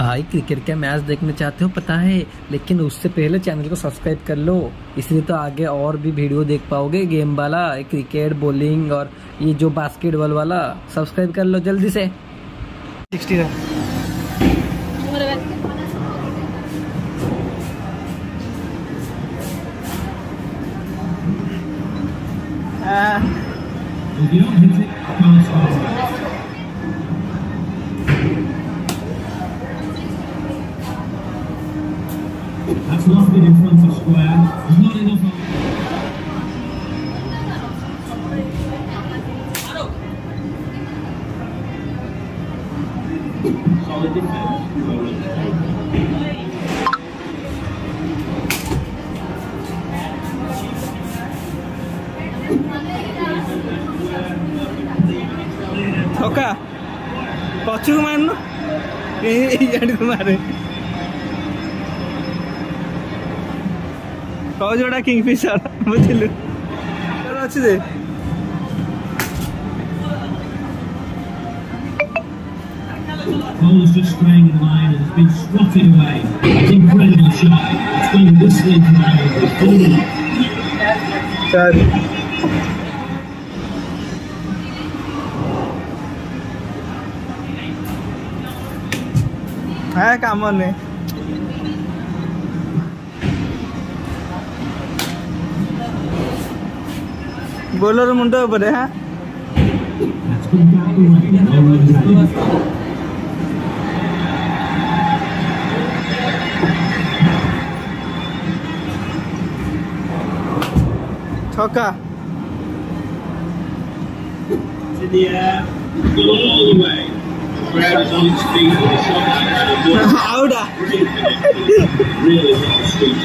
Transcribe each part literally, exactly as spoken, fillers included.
भाई क्रिकेट का मैच देखना चाहते हो पता है, लेकिन उससे पहले चैनल को सब्सक्राइब कर लो, इसलिए तो आगे और भी वीडियो देख पाओगे गेम वाला, क्रिकेट, बॉलिंग और ये जो बास्केटबॉल वाला। सब्सक्राइब कर लो जल्दी से। सिक्सटी है। That's lost it in front of square. There's not enough of solid defense. ठोका पछू मारनु को मारे कौ जोड़ा किंगफिशर बुझिलु अच्छी दे Ball is just straying in line and has been swatted away. It's an incredible shot. It's gone whistling to the Sorry. हाँ काम नहीं bowler मुंड ऊपर हाँ छक्का out ah really hit the streets.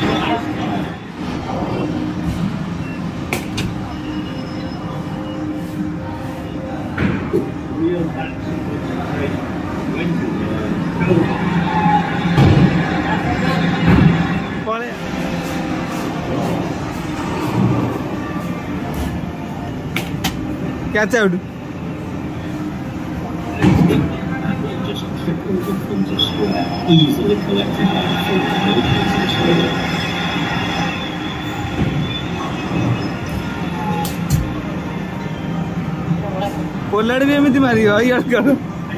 Real backs went to pole catch out. Easily collected by the full polar भी एमती मार यार कर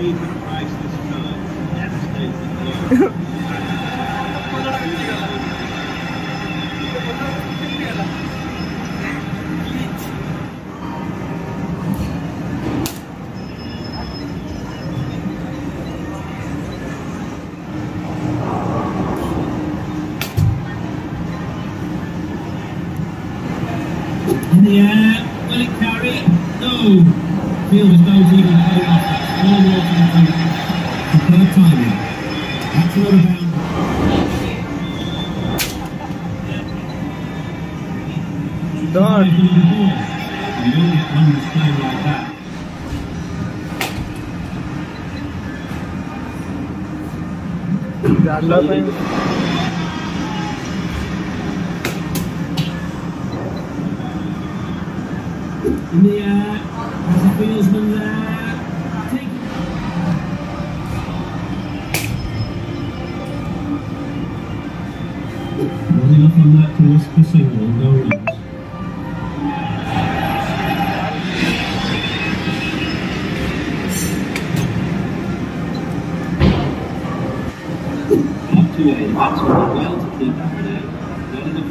in the air, will it carry? No. Fielders don't even pay off. That's all more to the field. Superb timing. That's another bound. Dog. You don't understand like that. In the air, there's a fieldsman there. Take not enough on that to risk the single, no runs. Up to a batsman well to keep that one out. Not in the